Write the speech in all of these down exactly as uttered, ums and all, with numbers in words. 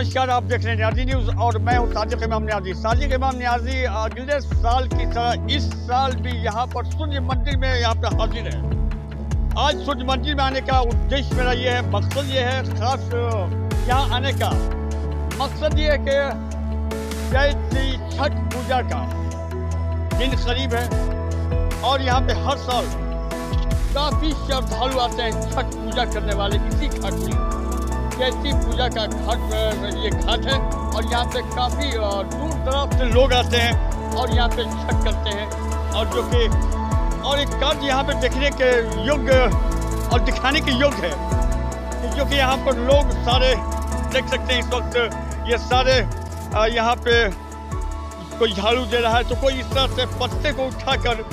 नमस्कार, आप देख रहे हैं न्याजी न्यूज़ और मैं हूं साजिद इमाम न्याजी। साजिद इमाम न्याजी अगले साल की तरह इस साल भी यहां पर सूर्य मंदिर में यहां पर हाजिर है। आज सूर्य मंदिर में आने का उद्देश्य मेरा ये है, मकसद ये है, खास यहाँ आने का मकसद ये है कि जैसे छठ पूजा का दिन करीब है और यहाँ पे हर साल काफ़ी श्रद्धालु आते हैं छठ पूजा करने वाले इसी घाट में। कैसी पूजा का घाट ये घाट है और यहाँ पे काफ़ी दूर दराज से लोग आते हैं और यहाँ पे छठ करते हैं और जो कि और एक कार्य यहाँ पे देखने के योग्य और दिखाने के योग्य है, जो कि यहाँ पर लोग सारे देख सकते हैं। इस वक्त ये सारे यहाँ पे कोई झाड़ू दे रहा है तो कोई इस तरह से पत्ते को उठाकर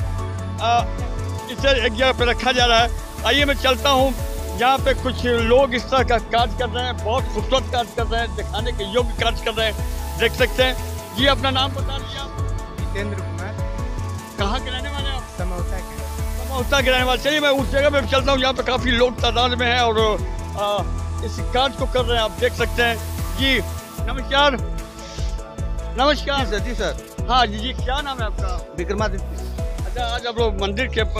इसे एक जगह पे रखा जा रहा है। आइए मैं चलता हूँ, यहाँ पे कुछ लोग इस तरह का कार्य कर रहे हैं, बहुत खूबसूरत कार्य कर रहे हैं, दिखाने के योग्य कार्य कर रहे हैं, देख सकते हैं। जी अपना नाम बता दीजिए आप। जितेंद्र कुमार। कहाँ के रहने वाले आप? समौता के। समौता के रहने वाले। चलिए मैं उस जगह पे चलता हूँ, यहाँ पे काफ़ी लोग तादाद में हैं और आ, इस कार्य को कर रहे हैं, आप देख सकते हैं। जी नमस्कार। नमस्कार सर। जी सर। हाँ जी जी क्या नाम है आपका? विक्रमादित्य। अच्छा, आज आप लोग मंदिर के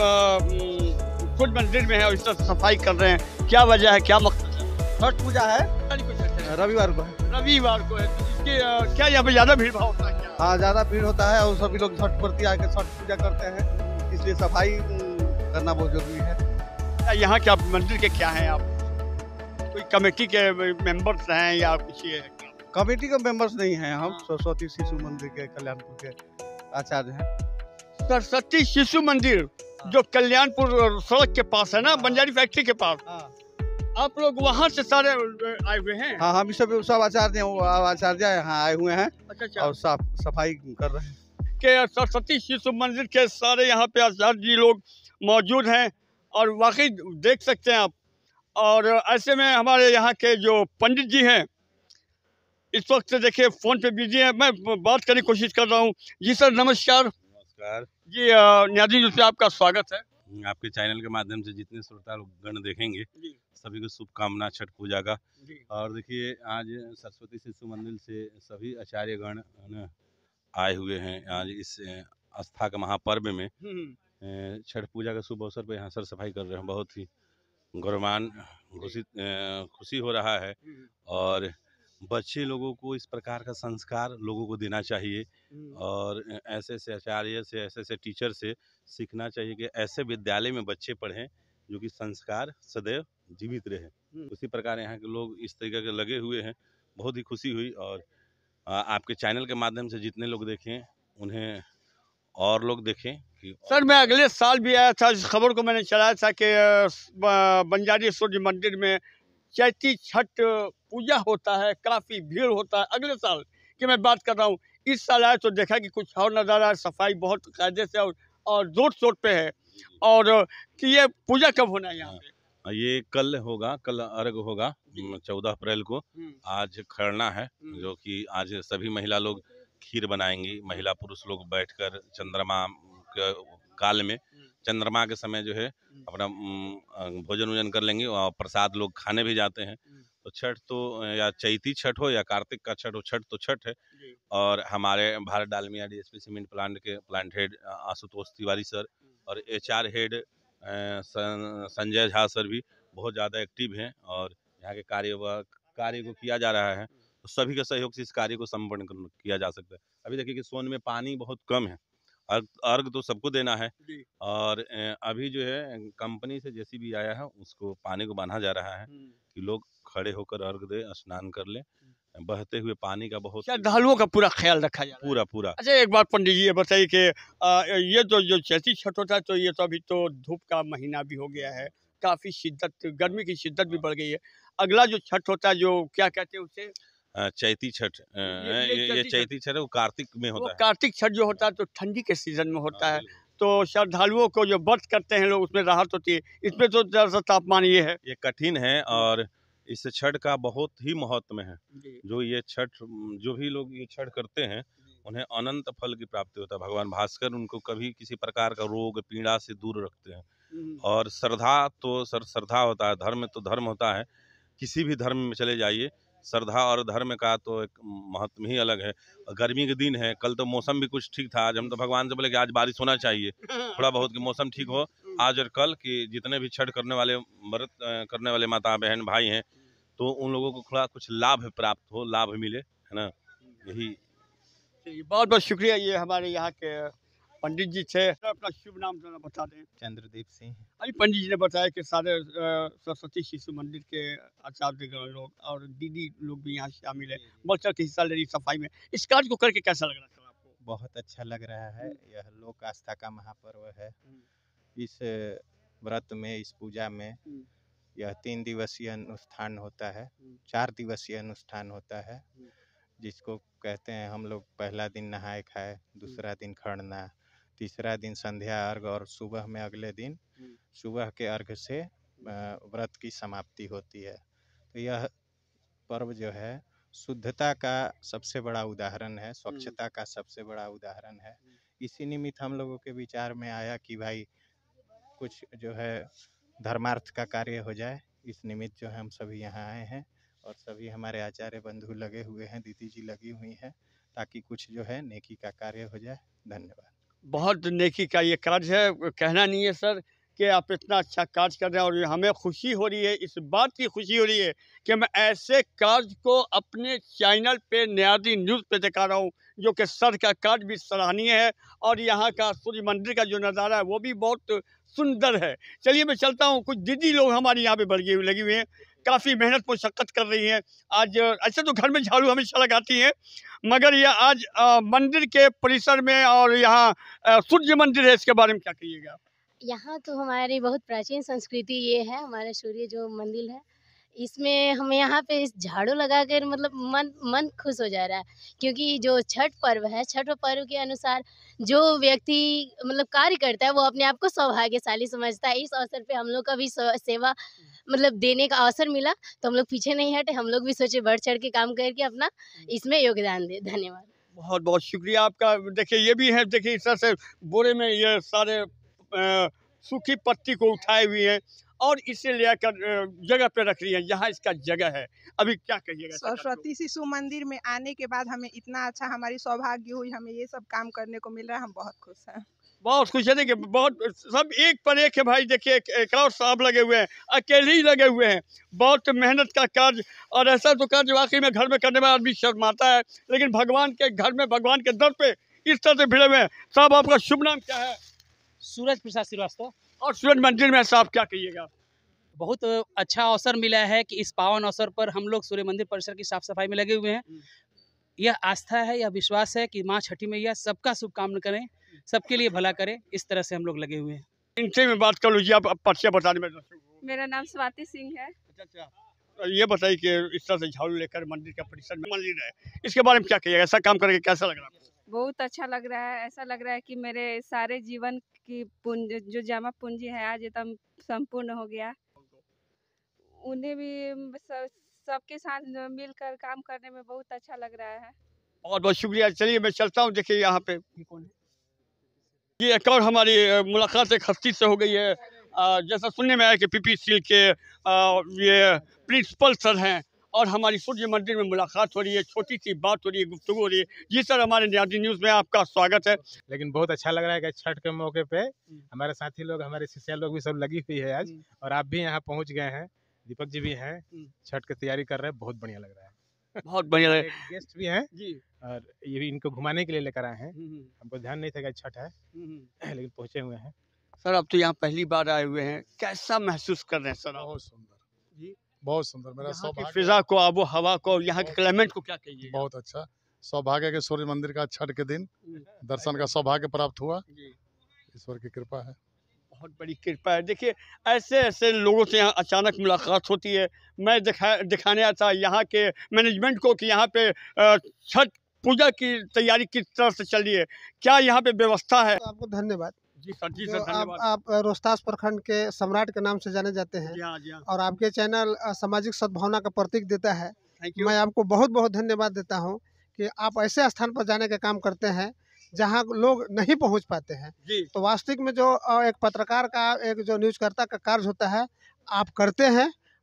कुछ मंदिर में है और इस तरह सफाई कर रहे हैं, क्या वजह है, क्या मकसद है? छठ पूजा है, रविवार को है। रविवार को है तो इसके क्या यहाँ पे ज्यादा भीड़ भाव होता है क्या? हाँ, ज्यादा भीड़ होता है और सभी लोग छठ प्रति आके छठ पूजा करते हैं, इसलिए सफाई करना बहुत जरूरी है। यहाँ के आप मंदिर के क्या हैं आप? कोई कमेटी के मेंबर्स हैं या कुछ? कमेटी के मेंबर्स नहीं हैं, हम सरस्वती शिशु मंदिर के कल्याणपुर के आचार्य हैं। सरस्वती शिशु मंदिर जो कल्याणपुर सड़क के पास है ना, बंजारी फैक्ट्री के पास। हाँ। आप लोग वहाँ से सारे आए हुए हैं? हाँ, हम सब सब आचार्य आचार्य यहाँ आए हुए हैं। अच्छा अच्छा। और साफ सफाई कर रहे हैं कि सरस्वती शिशु मंदिर के सारे यहाँ पे आचार्य जी लोग मौजूद हैं और वाकई देख सकते हैं आप। और ऐसे में हमारे यहाँ के जो पंडित जी हैं इस वक्त से देखिए फ़ोन पे बिजी हैं, मैं बात करने की कोशिश कर रहा हूँ। जी सर नमस्कार। नमस्कार जी न्याजी न्यूज़ से आपका स्वागत है। आपके चैनल के माध्यम से जितने श्रोता गण देखेंगे सभी को शुभकामना छठ पूजा का। और देखिए आज सरस्वती शिशु मंदिर से सभी आचार्य गण आए हुए हैं आज इस आस्था के महापर्व में छठ पूजा का शुभ अवसर पर यहाँ सर सफाई कर रहे हैं। बहुत ही गौरवान घोषित खुशी हो रहा है और बच्चे लोगों को इस प्रकार का संस्कार लोगों को देना चाहिए और ऐसे ऐसे आचार्य से ऐसे ऐसे टीचर से सीखना चाहिए कि ऐसे विद्यालय में बच्चे पढ़ें जो कि संस्कार सदैव जीवित रहे। उसी प्रकार यहाँ के लोग इस तरीके के लगे हुए हैं, बहुत ही खुशी हुई। और आपके चैनल के माध्यम से जितने लोग देखें उन्हें और लोग देखें कि सर मैं अगले साल भी आया था, इस खबर को मैंने चलाया था कि बंजारी सूर्य मंदिर में चैती छठ पूजा होता है, काफ़ी भीड़ होता है। अगले साल की मैं बात कर रहा हूँ, इस साल आया तो देखा कि कुछ और नज़ारा है, सफाई बहुत कायदे से और और जोर शोर पे है। और कि ये पूजा कब होना है यहाँ पे? ये कल होगा, कल अर्घ होगा चौदह अप्रैल को। आज खरना है जो कि आज सभी महिला लोग खीर बनाएंगी, महिला पुरुष लोग बैठकर चंद्रमा के काल में चंद्रमा के समय जो है अपना भोजन वोजन कर लेंगे और प्रसाद लोग खाने भी जाते हैं। तो छठ तो या चैती छठ हो या कार्तिक का छठ हो, छठ तो छठ है। और हमारे Bharat Dalmia DSP cement plant के plant head Ashutosh Tiwari sir और HR head Sanjay Jha sir भी बहुत ज़्यादा एक्टिव हैं और यहाँ के कार्य व कार्य को किया जा रहा है। तो सभी के सहयोग से इस कार्य को संपन्न किया जा सकता है। अभी देखिए कि सोन में पानी बहुत कम है, अर्घ अर्घ तो सबको देना है और अभी जो है कंपनी से जैसी भी आया है उसको पानी को बांधा जा रहा है कि लोग खड़े होकर अर्घ दे, स्नान कर ले। बहते हुए पानी का बहुत श्रद्धालुओं का पूरा ख्याल रखा जाए पूरा पूरा। अच्छा एक बात पंडित जी ये बताइए कि ये तो जो चैती छठ होता है तो ये तो अभी तो धूप का महीना भी हो गया है, काफ़ी शिद्दत गर्मी की शिद्दत भी बढ़ गई है। अगला जो छठ होता है जो क्या कहते हैं उसे? चैती छठ। ये, ये, ये चैती छठ है वो कार्तिक में होता है। कार्तिक छठ जो होता है तो ठंडी के सीजन में होता है, तो श्रद्धालुओं को जो व्रत करते हैं लोग उसमें राहत होती है। इसमें तो ज़रा सा तापमान ये है, ये कठिन है और इस छठ का बहुत ही महत्व है। जो ये छठ जो भी लोग ये छठ करते हैं उन्हें अनंत फल की प्राप्ति होता है। भगवान भास्कर उनको कभी किसी प्रकार का रोग पीड़ा से दूर रखते हैं। और श्रद्धा तो सर श्रद्धा होता है, धर्म तो धर्म होता है। किसी भी धर्म में चले जाइए, श्रद्धा और धर्म का तो एक महत्व ही अलग है। गर्मी के दिन है, कल तो मौसम भी कुछ ठीक था, आज हम तो भगवान से बोले कि आज बारिश होना चाहिए, थोड़ा बहुत कि मौसम ठीक हो आज और कल, कि जितने भी छठ करने वाले व्रत करने वाले माता बहन भाई हैं तो उन लोगों को थोड़ा कुछ लाभ प्राप्त हो, लाभ मिले, है ना। यही बहुत बहुत शुक्रिया। ये हमारे यहाँ के पंडित जी थे। अपना शुभ नाम जरा बता दें। चंद्रदीप सिंह। अभी पंडित जी ने बताया कि सारे अ, सरस्वती शिशु मंदिर के आचार्य लोग और दीदी लोग भी यहाँ शामिल है, बढ़ चढ़ के हिस्सा ले रही सफाई में। इस कार्य को करके कैसा लग रहा है सर आपको? बहुत अच्छा लग रहा है। यह लोक आस्था का महापर्व है। इस व्रत में, इस पूजा में यह तीन दिवसीय अनुष्ठान होता है, चार दिवसीय अनुष्ठान होता है, जिसको कहते हैं हम लोग पहला दिन नहाए खाए, दूसरा दिन खड़ना, तीसरा दिन संध्या अर्घ और सुबह में अगले दिन सुबह के अर्घ से व्रत की समाप्ति होती है। तो यह पर्व जो है शुद्धता का सबसे बड़ा उदाहरण है, स्वच्छता का सबसे बड़ा उदाहरण है। इसी निमित्त हम लोगों के विचार में आया कि भाई कुछ जो है धर्मार्थ का कार्य हो जाए। इस निमित्त जो है हम सभी यहाँ आए हैं और सभी हमारे आचार्य बंधु लगे हुए हैं, दीदी जी लगी हुई हैं, ताकि कुछ जो है नेकी का कार्य हो जाए। धन्यवाद। बहुत नेकी का ये कार्य है, कहना नहीं है सर कि आप इतना अच्छा कार्य कर रहे हैं, और हमें खुशी हो रही है, इस बात की खुशी हो रही है कि मैं ऐसे कार्य को अपने चैनल पे नयादी न्यूज़ पे दिखा रहा हूँ, जो कि सर का कार्य भी सराहनीय है और यहाँ का सूर्य मंदिर का जो नज़ारा है वो भी बहुत सुंदर है। चलिए मैं चलता हूँ। कुछ दीदी लोग हमारे यहाँ पे बढ़ी हुई लगी हुई हैं, काफ़ी मेहनत मुशक्क़त कर रही हैं। आज ऐसे तो घर में झाड़ू हमेशा लगाती हैं, मगर ये आज आ, मंदिर के परिसर में और यहाँ सूर्य मंदिर है, इसके बारे में क्या कहिएगा? यहाँ तो हमारी बहुत प्राचीन संस्कृति ये है, हमारा सूर्य जो मंदिर है, इसमें हमें यहाँ पे इस झाड़ू लगाकर मतलब मन मन खुश हो जा रहा है, क्योंकि जो छठ पर्व है, छठ पर्व के अनुसार जो व्यक्ति मतलब कार्य करता है वो अपने आप को सौभाग्यशाली समझता है। इस अवसर पे हम लोग का भी सेवा मतलब देने का अवसर मिला, तो हम लोग पीछे नहीं हटे, हम लोग भी सोचे बढ़ चढ़ के काम करके अपना इसमें योगदान दे। धन्यवाद। बहुत बहुत शुक्रिया आपका। देखिए ये भी है, देखिए इस तरह से बोरे में ये सारे सूखी पत्ती को उठाए हुए हैं और इसे लेकर जगह पे रख रही है जहाँ इसका जगह है। अभी क्या कहिएगा? सरस्वती शिशु मंदिर में आने के बाद हमें इतना अच्छा, हमारी सौभाग्य हुई, हमें ये सब काम करने को मिल रहा है, हम बहुत खुश हैं। बहुत खुश है। देखिए बहुत सब एक पर एक है भाई। देखिए एक और साहब लगे हुए हैं, अकेले ही लगे हुए हैं। बहुत मेहनत का कार्य, और ऐसा तो कार्य वाकई में घर में करने में आदमी शर्माता है, लेकिन भगवान के घर में, भगवान के दर पे इस तरह से भिड़े हुए हैं। साहब आपका शुभ नाम क्या है? सूरज प्रसाद श्रीवास्तव। और सूरज मंदिर में साहब क्या कहिएगा? बहुत अच्छा अवसर मिला है कि इस पावन अवसर पर हम लोग सूर्य मंदिर परिसर की साफ सफाई में लगे हुए हैं। यह आस्था है, यह विश्वास है कि माँ छठी मैया सबका शुभ कामना करें, सबके लिए भला करें, इस तरह से हम लोग लगे हुए हैं। इनसे में बात कर लीजिए, आप परिचय बताने में। मेरा नाम स्वाति सिंह है। अच्छा अच्छा, ये बताइए कि इस तरह से झाड़ू लेकर मंदिर का परिसर में मंदिर है, इसके बारे में क्या कहिएगा? ऐसा काम करके कैसा लग रहा है? बहुत अच्छा लग रहा है। ऐसा लग रहा है कि मेरे सारे जीवन की पूंजी, जो जमा पूंजी है, आज एकदम संपूर्ण हो गया। उन्हें भी सबके साथ मिलकर काम करने में बहुत अच्छा लग रहा है। बहुत बहुत शुक्रिया। चलिए मैं चलता हूँ। देखिए यहाँ पे ये कौन है? ये एक और हमारी मुलाकात एक हस्ती से हो गई है। आ, जैसा सुनने में आया कि पीपी सील के आ, ये प्रिंसिपल सर हैं और हमारी सूर्य मंदिर में मुलाकात हो रही है, छोटी सी बात हो रही है, गुफ्तगू हो रही है। जी सर, हमारे नयादी न्यूज़ में आपका स्वागत है। लेकिन बहुत अच्छा लग रहा है कि छठ के मौके पे हमारे साथी लोग, हमारे शिष्य लोग भी सब लगी हुई है आज, और आप भी यहाँ पहुँच गए हैं, दीपक जी भी हैं, छठ की तैयारी कर रहे हैं। बहुत बढ़िया लग रहा है, बहुत बढ़िया लग रहा है। गेस्ट भी हैं जी, और ये भी इनको घुमाने के लिए लेकर आए हैं। हमको ध्यान नहीं था कि छठ है, लेकिन पहुँचे हुए हैं। सर अब तो यहाँ पहली बार आए हुए हैं, कैसा महसूस कर रहे हैं सर? बहुत सुंदर जी, बहुत सुंदर। मेरा यहाँ की सौभाग्य, फिजा को, आबो हवा को, यहाँ के क्लाइमेट को क्या कहिए? बहुत अच्छा सौभाग्य के सूर्य मंदिर का छठ के दिन दर्शन का सौभाग्य प्राप्त हुआ। ईश्वर की कृपा है, बहुत बड़ी कृपा है। देखिए ऐसे ऐसे लोगों से यहाँ अचानक मुलाकात होती है। मैं दिखा दिखाने आया था यहाँ के मैनेजमेंट को कि यहाँ पे छठ पूजा की तैयारी किस तरह से चल रही है, क्या यहाँ पे व्यवस्था है? तो आपको धन्यवाद। जी सर, जी सर, आप, धन्यवाद। आप रोहतास प्रखंड के सम्राट के नाम से जाने जाते हैं। जी हाँ, जी हाँ। और आपके चैनल सामाजिक सद्भावना का प्रतीक देता है। Thank you. मैं आपको बहुत बहुत धन्यवाद देता हूँ कि आप ऐसे स्थान पर जाने का काम करते हैं जहाँ लोग नहीं पहुँच पाते हैं। जी। तो वास्तविक में जो एक पत्रकार का, एक जो न्यूज़कर्ता का कार्य होता है, आप करते हैं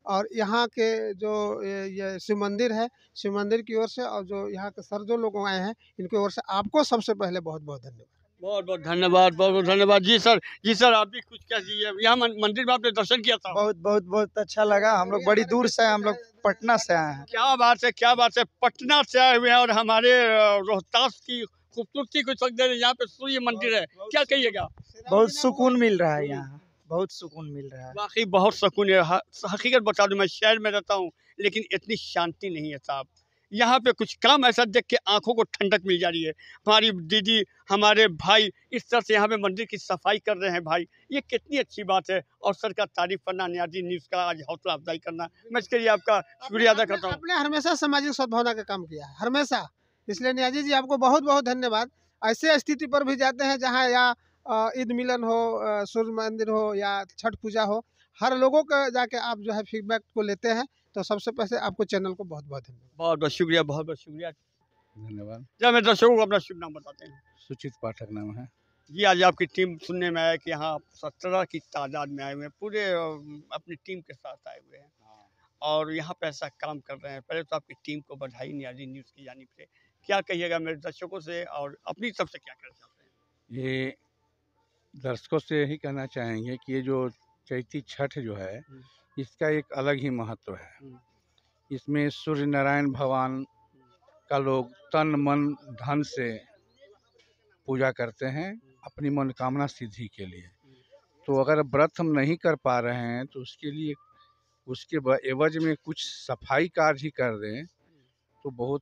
और यहाँ के जो ये, ये शिव मंदिर है, शिव मंदिर की ओर से और जो यहाँ के सर जो लोग आए हैं इनकी ओर से आपको सबसे पहले बहुत बहुत धन्यवाद। बहुत बहुत धन्यवाद, बहुत बहुत धन्यवाद जी सर। जी सर, आप भी कुछ कह दीजिए। यहाँ मन- मंदिर में आपने दर्शन किया था? बहुत बहुत बहुत अच्छा लगा। हम लोग बड़ी दूर से आए, हम लोग पटना से आए हैं। क्या बात है, क्या बात है। पटना से आए हुए हैं और हमारे अ, रोहतास की खूबसूरती को चक दे रहे हैं। यहाँ पे सूर्य मंदिर है, क्या कहिएगा? बहुत सुकून मिल रहा है यहाँ, बहुत सुकून मिल रहा है। वाकई बहुत सुकून है। ह- हकीकत बता दूं, मैं शहर में रहता हूँ लेकिन इतनी शांति नहीं है साहब। यहाँ पे कुछ काम ऐसा देख के आंखों को ठंडक मिल जा रही है। हमारी दीदी, हमारे भाई इस तरह से यहाँ पे मंदिर की सफाई कर रहे हैं भाई, ये कितनी अच्छी बात है। और सर का तारीफ करना, न्याजी न्यूज़ का आज हौसला अफजाई करना, मैं इसके लिए आपका शुक्रिया अदा करता हूँ। आपने हमेशा सामाजिक सद्भावना का काम किया है, हमेशा। इसलिए नियाजी जी आपको बहुत बहुत धन्यवाद। ऐसे स्थिति पर भी जाते हैं जहाँ या अ, ईद मिलन हो, अ, सूर्य मंदिर हो या छठ पूजा हो, हर लोगों का जाके आप जो है फीडबैक को लेते हैं। तो सबसे पहले आपको चैनल को बहुत बहुत धन्यवाद। बहुत बहुत शुक्रिया, बहुत बहुत शुक्रिया। धन्यवाद। जब मैं दर्शकों को अपना शुभ नाम बताते हैं। सुचित पाठक नाम है। जी, आज आपकी टीम सुनने में आया कि यहाँ सत्रह की तादाद में आए हुए हैं, पूरे अ, अपनी टीम के साथ आए हुए हैं और यहाँ पे ऐसा काम कर रहे हैं। पहले तो आपकी टीम को बधाई न्याजी न्यूज़ की जानिब से। क्या कहिएगा मेरे दर्शकों से और अपनी तरफ से क्या कहना चाहते हैं? ये दर्शकों से यही कहना चाहेंगे कि ये जो चैती छठ जो है इसका एक अलग ही महत्व है। इसमें सूर्य नारायण भगवान का लोग तन मन धन से पूजा करते हैं अपनी मनोकामना सिद्धि के लिए। तो अगर व्रत हम नहीं कर पा रहे हैं तो उसके लिए उसके ब- एवज में कुछ सफाई कार्य ही कर दें तो बहुत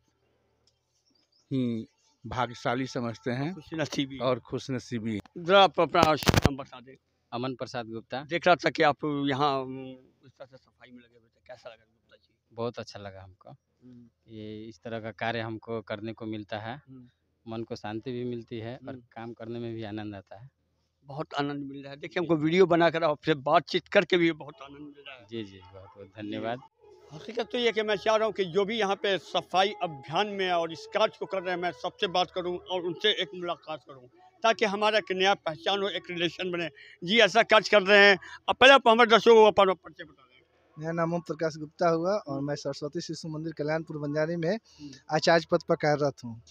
ही भाग्यशाली समझते हैं खुशनसीबी और खुशनसीबी। जरा आप अपना शुभ नाम बता दें। अमन प्रसाद गुप्ता। देख रहा था कि आप यहाँ अम, इस तरह से सफाई में लगे हुए थे, कैसा लगा गुप्ता जी? बहुत अच्छा लगा हमको। ये इस तरह का कार्य हमको करने को मिलता है, मन को शांति भी मिलती है और काम करने में भी आनंद आता है। बहुत आनंद मिल रहा है। देखिए, हमको वीडियो बनाकर आपसे बातचीत करके भी बहुत आनंद मिल रहा है। जी जी, बहुत बहुत धन्यवाद। हकीकत तो ये है कि मैं चाह रहा हूँ कि जो भी यहाँ पे सफाई अभियान में और इस कार्य को कर रहे हैं, मैं सबसे बात करूँ और उनसे एक मुलाकात करूँ ताकि हमारा एक नया पहचान हो, एक रिलेशन बने। जी, ऐसा कार्य कर रहे हैं। अब पहले आप हमारे दर्शकों को अपना परिचय बता दें। मेरा नाम ओम प्रकाश गुप्ता हुआ और मैं सरस्वती शिशु मंदिर कल्याणपुर बंजारी में आचार्य पद पर कार्यरत हूँ।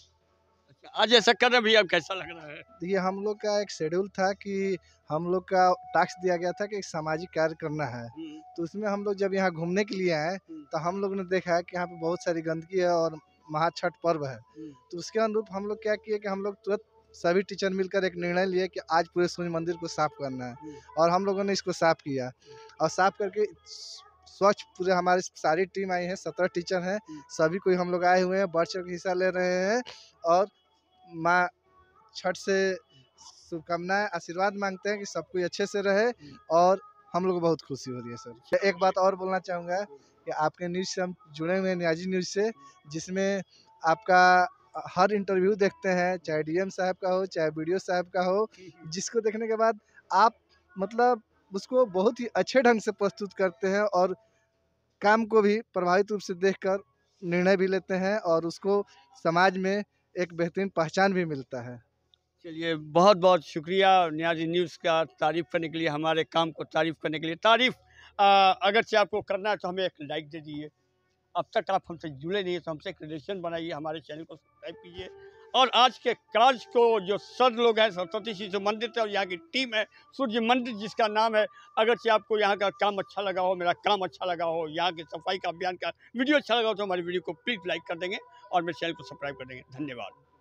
आज ऐसा कर रहे हैं भैया, अब कैसा लग रहा है? देखिए, हम लोग का एक शेड्यूल था कि हम लोग का टास्क दिया गया था कि एक सामाजिक कार्य करना है। तो उसमें हम लोग जब यहाँ घूमने के लिए आए तो हम लोग ने देखा है कि यहाँ पे बहुत सारी गंदगी है और महाछठ पर्व है। तो उसके अनुरूप हम लोग क्या किए कि हम लोग तुरंत सभी टीचर मिलकर एक निर्णय लिए कि आज पूरे सूर्य मंदिर को साफ करना है और हम लोगों ने इसको साफ किया और साफ करके स्वच्छ पूरे हमारी सारी टीम आई है, सत्रह टीचर हैं, सभी कोई हम लोग आए हुए हैं, बढ़ चढ़ के हिस्सा ले रहे हैं और माँ छठ से शुभकामनाएं आशीर्वाद मांगते हैं कि सब कोई अच्छे से रहे और हम लोग को बहुत खुशी हो रही है सर। एक बात और बोलना चाहूँगा कि आपके न्यूज़ से हम जुड़े हुए हैं, न्याजी न्यूज़ से, जिसमें आपका हर इंटरव्यू देखते हैं, चाहे डीएम साहब का हो चाहे बीडीओ साहब का हो, जिसको देखने के बाद आप मतलब उसको बहुत ही अच्छे ढंग से प्रस्तुत करते हैं और काम को भी प्रभावित रूप से देखकर निर्णय भी लेते हैं और उसको समाज में एक बेहतरीन पहचान भी मिलता है। चलिए, बहुत बहुत शुक्रिया न्याजी न्यूज़ का तारीफ़ करने के लिए, हमारे काम को तारीफ़ करने के लिए। तारीफ़ अगर से आपको करना है तो हमें एक लाइक दे दीजिए। अब तक आप हमसे जुड़े नहीं हैं तो हमसे एक रिलेशन बनाइए, हमारे चैनल को सब्सक्राइब कीजिए और आज के कार्य को जो सर लोग हैं सरस्वती शिशु मंदिर से और यहाँ की टीम है सूर्य मंदिर जिसका नाम है, अगर से आपको यहाँ का काम अच्छा लगा हो, मेरा काम अच्छा लगा हो, यहाँ की सफाई का अभियान का वीडियो अच्छा लगा हो तो हमारी वीडियो को प्लीज़ लाइक कर देंगे और मेरे चैनल को सब्सक्राइब कर देंगे। धन्यवाद।